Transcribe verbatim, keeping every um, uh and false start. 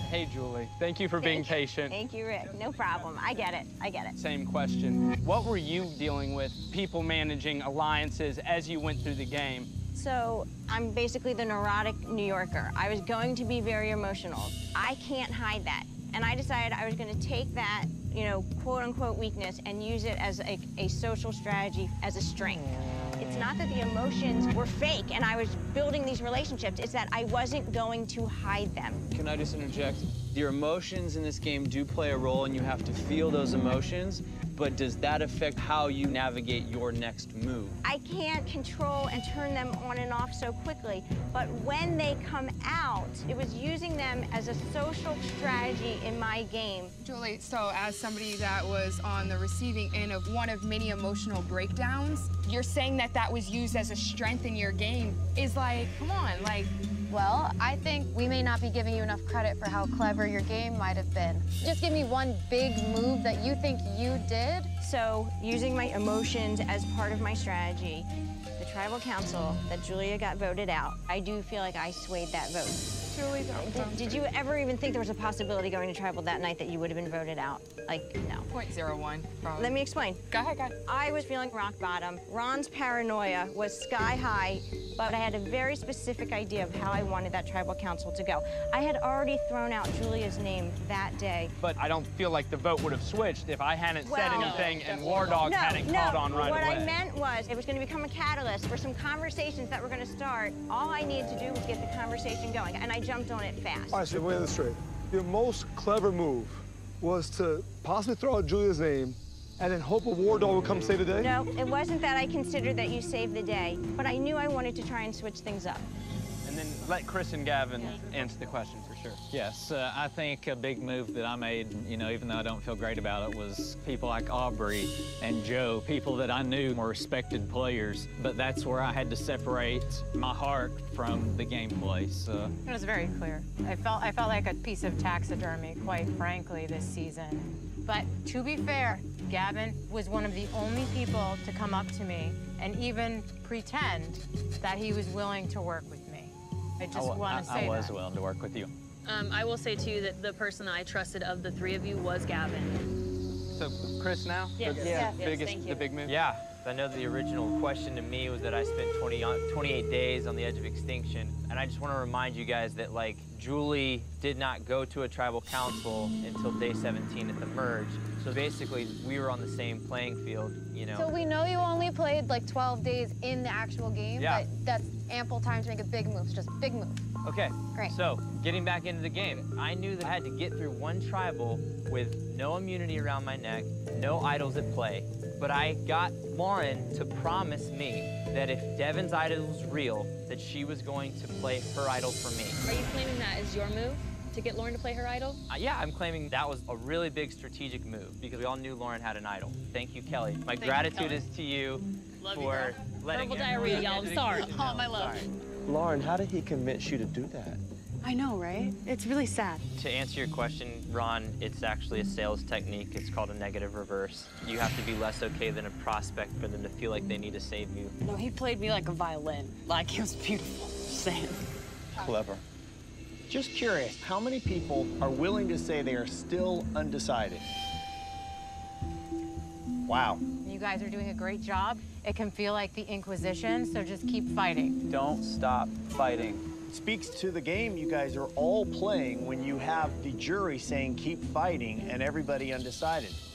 Hey, Julie. Thank you for being patient. Thank you, Rick. No problem. I get it. I get it. Same question. What were you dealing with, people managing alliances as you went through the game? So I'm basically the neurotic New Yorker. I was going to be very emotional. I can't hide that. And I decided I was going to take that, you know, quote-unquote weakness and use it as a, a social strategy, as a strength. It's not that the emotions were fake and I was building these relationships. It's that I wasn't going to hide them. Can I just interject? Your emotions in this game do play a role, and you have to feel those emotions, but does that affect how you navigate your next move? I can't control and turn them on and off so quickly, but when they come out, it was using them as a social strategy in my game. Julie, so as somebody that was on the receiving end of one of many emotional breakdowns, you're saying that that was used as a strength in your game is like, come on, like... Well, I think we may not be giving you enough credit for how clever your game might have been. Just give me one big move that you think you did. So, using my emotions as part of my strategy, the tribal council that Julia got voted out, I do feel like I swayed that vote. Julie, did, did you ever even think there was a possibility going to tribal that night that you would have been voted out? Like, no. point zero one, probably. Let me explain. Go ahead, go ahead. I was feeling rock bottom. Ron's paranoia was sky high, but I had a very specific idea of how I wanted that tribal council to go. I had already thrown out Julia's name that day. But I don't feel like the vote would have switched if I hadn't Well, said anything and War Dog no, hadn't no. caught on right what away. What I meant was it was going to become a catalyst for some conversations that were going to start. All I needed to do was get the conversation going, and I jumped on it fast. All right, so wait this straight. Your most clever move was to possibly throw out Julia's name and then hope a War Dog would come save the day? No, it wasn't that I considered that you saved the day, but I knew I wanted to try and switch things up. And then let Chris and Gavin answer the question for sure. Yes, uh, I think a big move that I made, you know, even though I don't feel great about it, was people like Aubrey and Joe, people that I knew were respected players, but that's where I had to separate my heart from the gameplay, so. It was very clear. I felt, I felt like a piece of taxidermy, quite frankly, this season. But to be fair, Gavin was one of the only people to come up to me and even pretend that he was willing to work with me. I just I, want to say I was that. willing to work with you. Um, I will say, too, that the person I trusted of the three of you was Gavin. So, Chris now? Yes. The, Yes, the yes, biggest, thank you. the big move? Yeah. I know the original question to me was that I spent twenty, twenty-eight days on the edge of extinction. And I just want to remind you guys that, like, Julie did not go to a tribal council until day seventeen at the merge. So basically, we were on the same playing field, you know. So we know you only played like twelve days in the actual game, Yeah. but that's ample time to make a big move, so just a big move. Okay, Great. so getting back into the game, I knew that I had to get through one tribal with no immunity around my neck, no idols at play, but I got Lauren to promise me that if Devin's idol was real, that she was going to play her idol for me. Are you claiming that as your move, to get Lauren to play her idol? Uh, yeah, I'm claiming that was a really big strategic move because we all knew Lauren had an idol. Thank you, Kelly. My Thank you, gratitude Kelly. is to you Love you, for girl. letting Verbal everyone diarrhea, get y'all. I'm into sorry. the- Oh, my love. Sorry. Lauren, how did he convince you to do that? I know, right? It's really sad. To answer your question, Ron, it's actually a sales technique. It's called a negative reverse. You have to be less okay than a prospect for them to feel like they need to save you. No, he played me like a violin. Like, it was beautiful. Just saying. Clever. Just curious, how many people are willing to say they are still undecided? Wow. You guys are doing a great job. It can feel like the Inquisition, so just keep fighting. Don't stop fighting. It speaks to the game you guys are all playing when you have the jury saying keep fighting and everybody undecided.